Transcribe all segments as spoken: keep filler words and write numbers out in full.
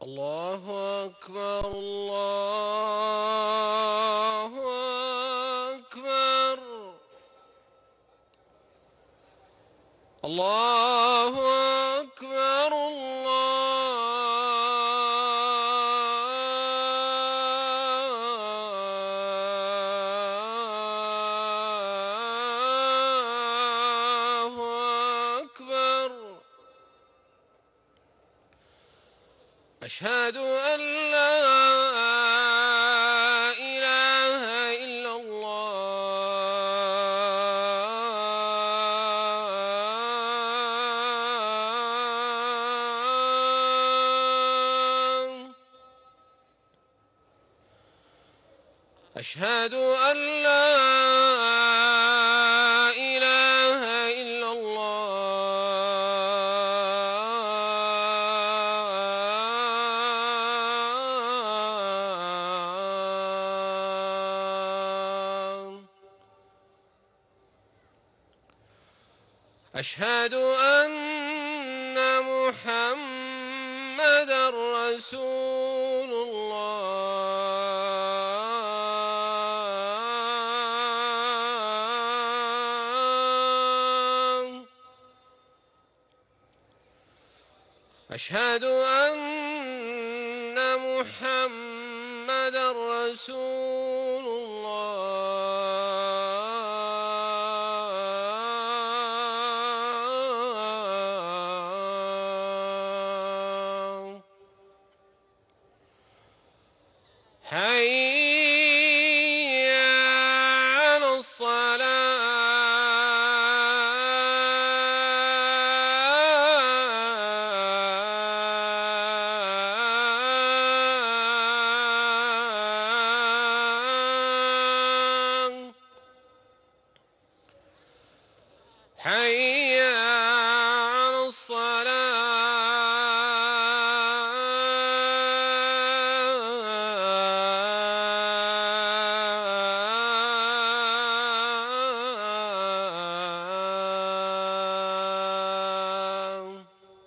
الله أكبر الله أكبر الله أكبر الله أكبر. أشهد أن لا إله إلا الله. أشهد أن لا إله إلا الله. أشهد أن محمدًا رسول الله. أشهد أن محمدًا رسول الله. حي على الصلاة. حي على الصلاة.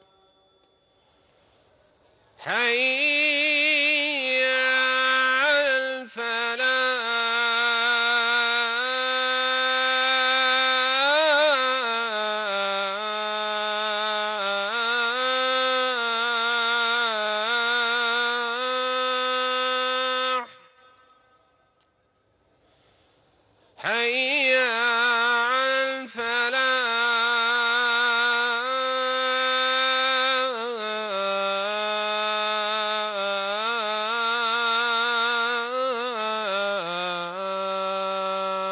حي على الفلاح. حي على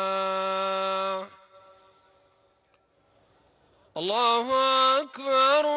الفلاح. الله أكبر